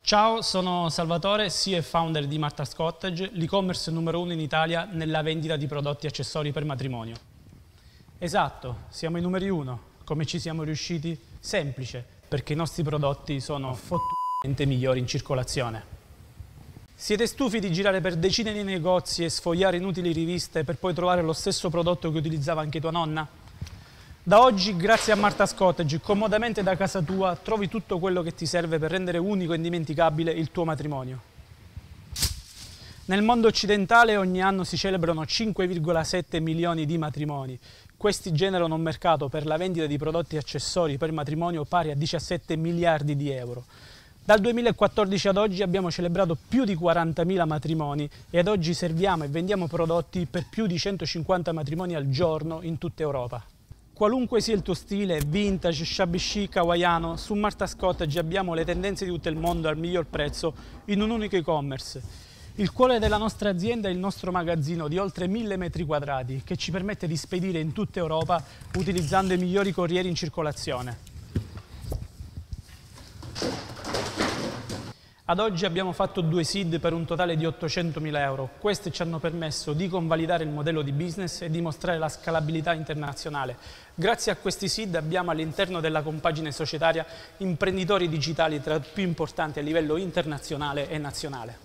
Ciao, sono Salvatore, CEO e founder di Martha's Cottage, l'e-commerce numero 1 in Italia nella vendita di prodotti e accessori per matrimonio. Esatto, siamo i numeri 1. Come ci siamo riusciti? Semplice, perché i nostri prodotti sono fottuamente migliori in circolazione. Siete stufi di girare per decine di negozi e sfogliare inutili riviste per poi trovare lo stesso prodotto che utilizzava anche tua nonna? Da oggi, grazie a Martha's Cottage, comodamente da casa tua trovi tutto quello che ti serve per rendere unico e indimenticabile il tuo matrimonio. Nel mondo occidentale ogni anno si celebrano 5,7 milioni di matrimoni. Questi generano un mercato per la vendita di prodotti e accessori per matrimonio pari a 17 miliardi di euro. Dal 2014 ad oggi abbiamo celebrato più di 40.000 matrimoni e ad oggi serviamo e vendiamo prodotti per più di 150 matrimoni al giorno in tutta Europa. Qualunque sia il tuo stile, vintage, shabby chic, hawaiano, su Martha's Cottage abbiamo le tendenze di tutto il mondo al miglior prezzo in un unico e-commerce. Il cuore della nostra azienda è il nostro magazzino di oltre 1000 metri quadrati che ci permette di spedire in tutta Europa utilizzando i migliori corrieri in circolazione. Ad oggi abbiamo fatto 2 seed per un totale di 800.000 euro. Questi ci hanno permesso di convalidare il modello di business e dimostrare la scalabilità internazionale. Grazie a questi seed abbiamo all'interno della compagine societaria imprenditori digitali tra i più importanti a livello internazionale e nazionale.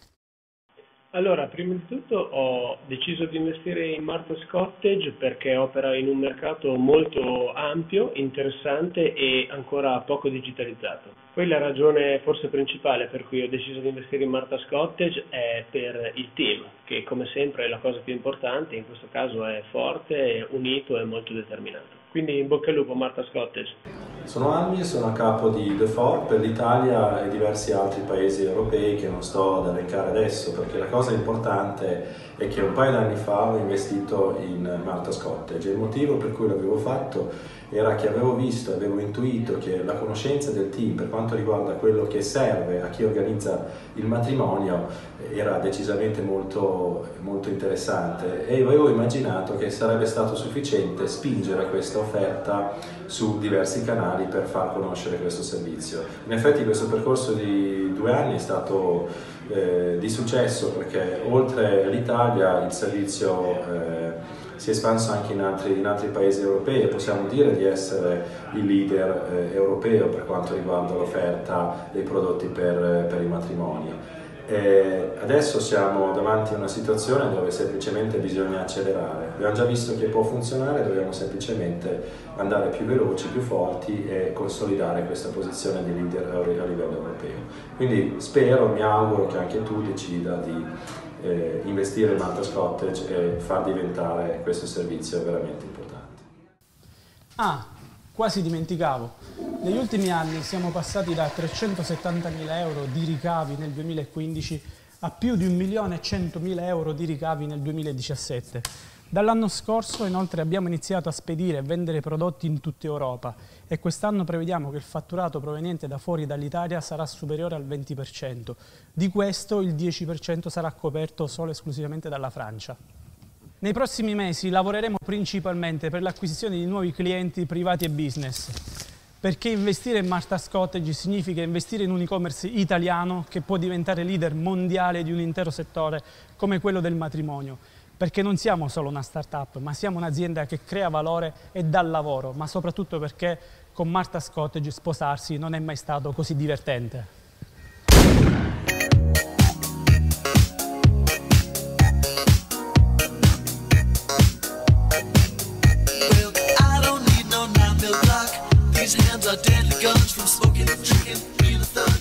Allora, prima di tutto ho deciso di investire in Martha's Cottage perché opera in un mercato molto ampio, interessante e ancora poco digitalizzato. Poi la ragione forse principale per cui ho deciso di investire in Martha's Cottage è per il team, che come sempre è la cosa più importante, in questo caso è forte, unito e molto determinato. Quindi in bocca al lupo Martha's Cottage. Sono Almi e sono a capo di The For per l'Italia e diversi altri paesi europei che non sto ad elencare adesso, perché la cosa importante è che un paio d'anni fa ho investito in Martha's Cottage e il motivo per cui l'avevo fatto era che avevo visto, avevo intuito che la conoscenza del team per quanto riguarda quello che serve a chi organizza il matrimonio era decisamente molto interessante e avevo immaginato che sarebbe stato sufficiente spingere questa offerta su diversi canali per far conoscere questo servizio. In effetti questo percorso di 2 anni è stato di successo perché oltre all'Italia il servizio si è espanso anche in altri paesi europei e possiamo dire di essere il leader europeo per quanto riguarda l'offerta dei prodotti per i matrimoni. Adesso siamo davanti a una situazione dove semplicemente bisogna accelerare. Abbiamo già visto che può funzionare, dobbiamo semplicemente andare più veloci, più forti e consolidare questa posizione di leader a livello europeo. Quindi spero, mi auguro che anche tu decida di investire in Martha's Cottage e far diventare questo servizio veramente importante. Quasi dimenticavo. Negli ultimi anni siamo passati da 370.000 euro di ricavi nel 2015 a più di 1.100.000 euro di ricavi nel 2017. Dall'anno scorso inoltre abbiamo iniziato a spedire e vendere prodotti in tutta Europa e quest'anno prevediamo che il fatturato proveniente da fuori dall'Italia sarà superiore al 20%. Di questo il 10% sarà coperto solo e esclusivamente dalla Francia. Nei prossimi mesi lavoreremo principalmente per l'acquisizione di nuovi clienti privati e business, perché investire in Martha's Cottage significa investire in un e-commerce italiano che può diventare leader mondiale di un intero settore come quello del matrimonio, perché non siamo solo una start-up, ma siamo un'azienda che crea valore e dà lavoro, ma soprattutto perché con Martha's Cottage sposarsi non è mai stato così divertente. Hands are deadly guns from smoking and drinking, being a thug.